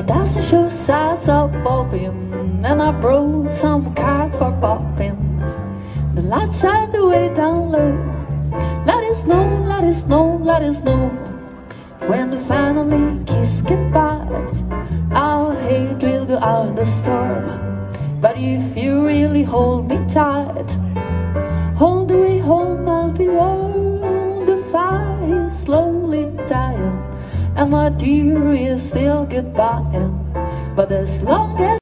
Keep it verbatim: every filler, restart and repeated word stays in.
It doesn't show signs of opium, and I brought some cards for popping. The lights are the way down low. Let us know, let us know, let us know when we finally kiss goodbye. Our hate will go out in the storm, but if you really hold me tight, all the way home I'll be warm. The fire is slowly dying, and my dear is still goodbye. But as long as